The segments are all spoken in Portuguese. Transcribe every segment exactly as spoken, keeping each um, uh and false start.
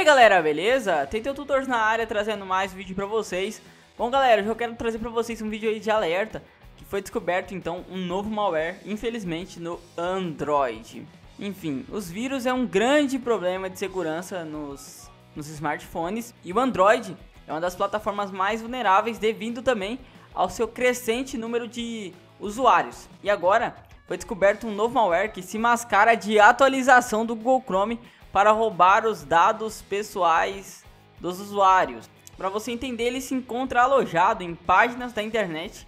aí galera, beleza? Tentei Tutors na área trazendo mais vídeo pra vocês. Bom galera, hoje eu quero trazer pra vocês um vídeo aí de alerta, que foi descoberto então um novo malware, infelizmente no Android. Enfim, os vírus é um grande problema de segurança nos, nos smartphones, e o Android é uma das plataformas mais vulneráveis devido também ao seu crescente número de usuários. E agora foi descoberto um novo malware que se mascara de atualização do Google Chrome para roubar os dados pessoais dos usuários. Para você entender, ele se encontra alojado em páginas da internet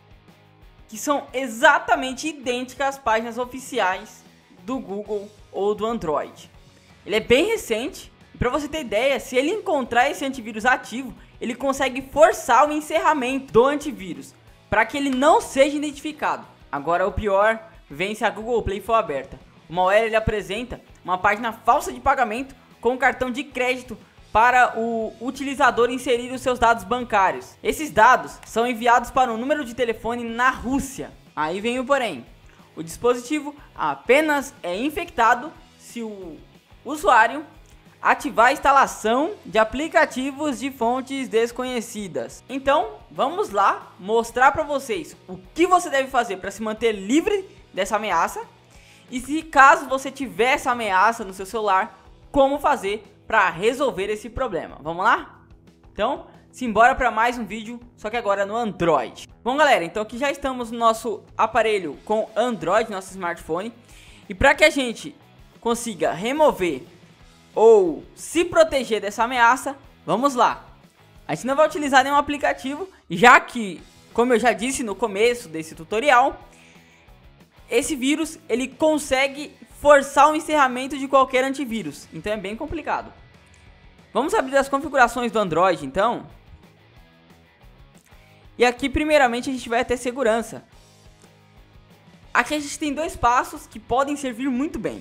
que são exatamente idênticas às páginas oficiais do Google ou do Android. Ele é bem recente, e para você ter ideia, se ele encontrar esse antivírus ativo, ele consegue forçar o encerramento do antivírus para que ele não seja identificado. Agora o pior vem se a Google Play for aberta. O malware ele apresenta uma página falsa de pagamento com cartão de crédito para o utilizador inserir os seus dados bancários. Esses dados são enviados para um número de telefone na Rússia. Aí vem o porém. O dispositivo apenas é infectado se o usuário ativar a instalação de aplicativos de fontes desconhecidas. Então, vamos lá mostrar para vocês o que você deve fazer para se manter livre dessa ameaça. E se caso você tiver essa ameaça no seu celular, como fazer para resolver esse problema. Vamos lá? Então, simbora para mais um vídeo, só que agora no Android. Bom galera, então aqui já estamos no nosso aparelho com Android, nosso smartphone. E para que a gente consiga remover ou se proteger dessa ameaça, vamos lá. A gente não vai utilizar nenhum aplicativo, já que, como eu já disse no começo desse tutorial, esse vírus ele consegue forçar o encerramento de qualquer antivírus, então é bem complicado. Vamos abrir as configurações do Android então. E aqui primeiramente a gente vai até segurança. Aqui a gente tem dois passos que podem servir muito bem.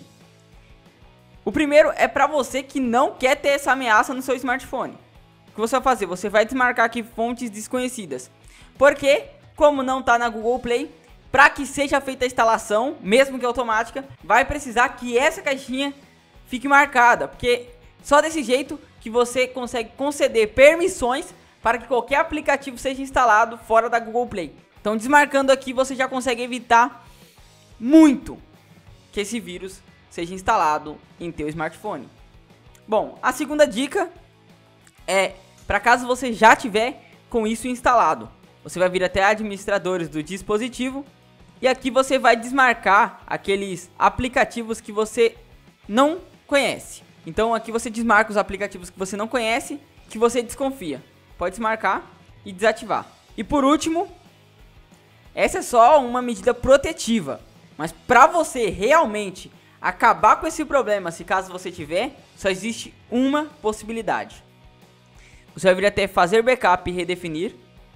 O primeiro é para você que não quer ter essa ameaça no seu smartphone. O que você vai fazer? Você vai desmarcar aqui fontes desconhecidas. Porque, como não está na Google Play, para que seja feita a instalação, mesmo que automática, vai precisar que essa caixinha fique marcada. Porque só desse jeito que você consegue conceder permissões para que qualquer aplicativo seja instalado fora da Google Play. Então, desmarcando aqui, você já consegue evitar muito que esse vírus seja instalado em teu smartphone. Bom, a segunda dica é para caso você já tiver com isso instalado. Você vai vir até administradores do dispositivo e aqui você vai desmarcar aqueles aplicativos que você não conhece. Então aqui você desmarca os aplicativos que você não conhece, que você desconfia. Pode desmarcar e desativar. E por último, essa é só uma medida protetiva. Mas para você realmente acabar com esse problema, se caso você tiver, só existe uma possibilidade. Você vai vir até fazer backup e redefinir.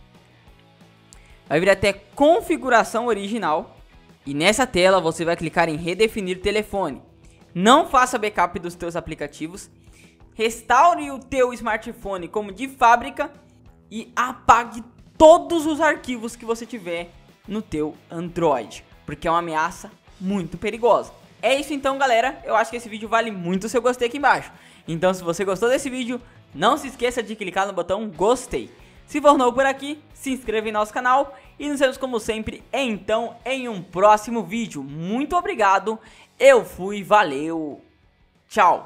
Vai vir até configuração original. E nessa tela você vai clicar em redefinir telefone. Não faça backup dos teus aplicativos. Restaure o teu smartphone como de fábrica. E apague todos os arquivos que você tiver no teu Android. Porque é uma ameaça muito perigosa. É isso então galera, eu acho que esse vídeo vale muito o seu gostei aqui embaixo. Então se você gostou desse vídeo, não se esqueça de clicar no botão gostei. Se for novo por aqui, se inscreva em nosso canal e nos vemos como sempre então em um próximo vídeo. Muito obrigado, eu fui, valeu, tchau.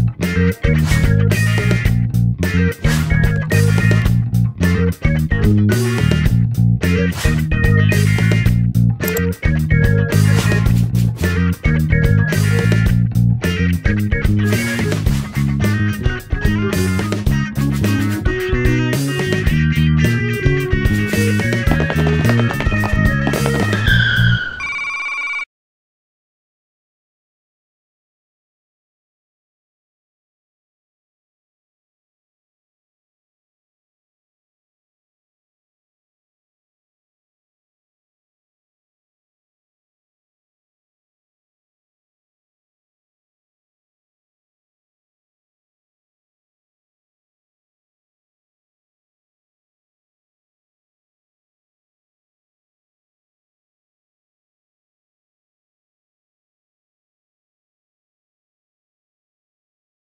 We'll be right back.